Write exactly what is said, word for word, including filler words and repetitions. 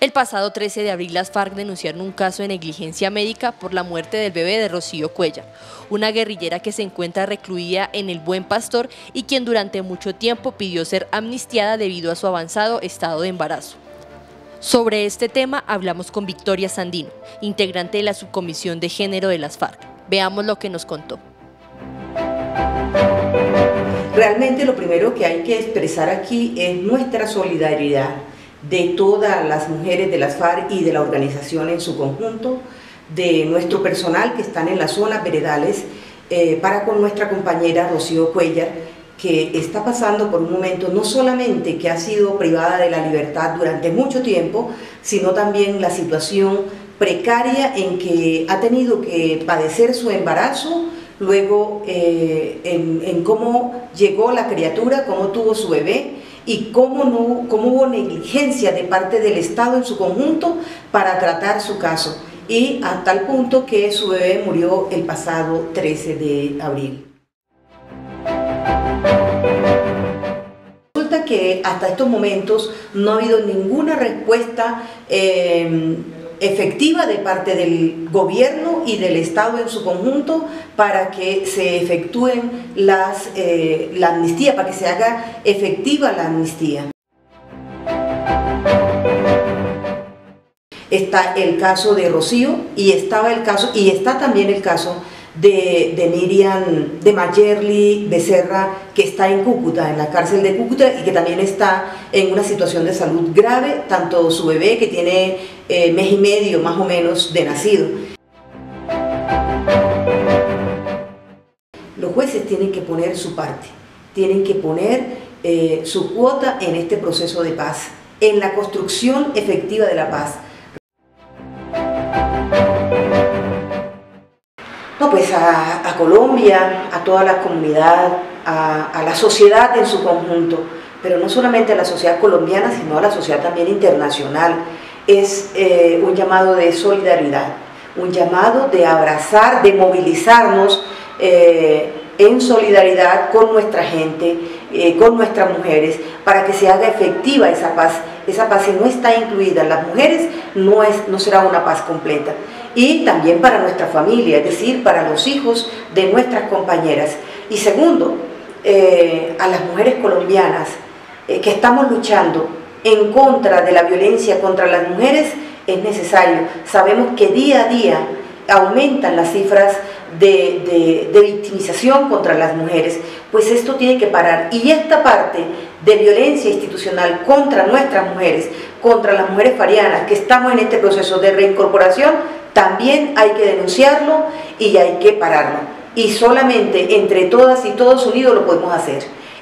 El pasado trece de abril las FARC denunciaron un caso de negligencia médica por la muerte del bebé de Rocío Cuéllar, una guerrillera que se encuentra recluida en el Buen Pastor y quien durante mucho tiempo pidió ser amnistiada debido a su avanzado estado de embarazo. Sobre este tema hablamos con Victoria Sandino, integrante de la Subcomisión de Género de las FARC. Veamos lo que nos contó. Realmente lo primero que hay que expresar aquí es nuestra solidaridad de todas las mujeres de las FARC y de la organización en su conjunto, de nuestro personal que están en las zonas veredales, eh, para con nuestra compañera Rocío Cuéllar, que está pasando por un momento no solamente que ha sido privada de la libertad durante mucho tiempo, sino también la situación precaria en que ha tenido que padecer su embarazo, luego eh, en, en cómo llegó la criatura, cómo tuvo su bebé, y cómo, no, cómo hubo negligencia de parte del Estado en su conjunto para tratar su caso, y a tal punto que su bebé murió el pasado trece de abril. Resulta que hasta estos momentos no ha habido ninguna respuesta eh, efectiva de parte del gobierno y del Estado en su conjunto para que se efectúen las, eh, la amnistía, para que se haga efectiva la amnistía. Está el caso de Rocío y estaba el caso y está también el caso de, de Miriam, de Mayerly Becerra, que está en Cúcuta, en la cárcel de Cúcuta, y que también está en una situación de salud grave, tanto su bebé, que tiene eh, mes y medio más o menos de nacido. Los jueces tienen que poner su parte, tienen que poner eh, su cuota en este proceso de paz, en la construcción efectiva de la paz. No, pues a, a Colombia, a toda la comunidad, a, a la sociedad en su conjunto, pero no solamente a la sociedad colombiana, sino a la sociedad también internacional, es eh, un llamado de solidaridad, un llamado de abrazar, de movilizarnos eh, en solidaridad con nuestra gente, eh, con nuestras mujeres, para que se haga efectiva esa paz. Esa paz, si no está incluida en las mujeres, no, es, no será una paz completa. Y también para nuestra familia, es decir, para los hijos de nuestras compañeras. Y segundo, eh, a las mujeres colombianas eh, que estamos luchando en contra de la violencia contra las mujeres, es necesario. Sabemos que día a día aumentan las cifras de, de, de victimización contra las mujeres, pues esto tiene que parar. Y esta parte de violencia institucional contra nuestras mujeres, contra las mujeres farianas que estamos en este proceso de reincorporación, también hay que denunciarlo y hay que pararlo. Y solamente entre todas y todos unidos lo podemos hacer.